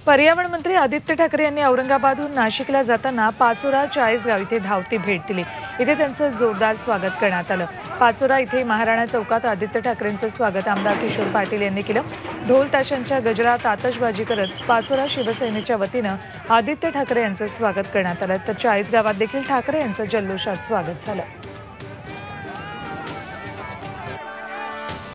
पर्यावरण मंत्री आदित्य ठाकरे यांनी औरंगाबादहून नाशिकला जाताना पाचोरा चाळीसगाव इथे धावती भेट दिली। इथे त्यांचं जोरदार स्वागत करण्यात आलं। पाचोरा इथे महाराणा चौकात आदित्य ठाकरेंचं स्वागत आमदार किशोर पाटील यांनी केलं। ढोल ताशांच्या गजरात आतषबाजी करत पाचोरा शिवसेनेच्या वतीनं आदित्य ठाकरे यांचं स्वागत करण्यात आलं। तर चाळीसगावात देखील ठाकरे यांचं जल्लोषात स्वागत झालं।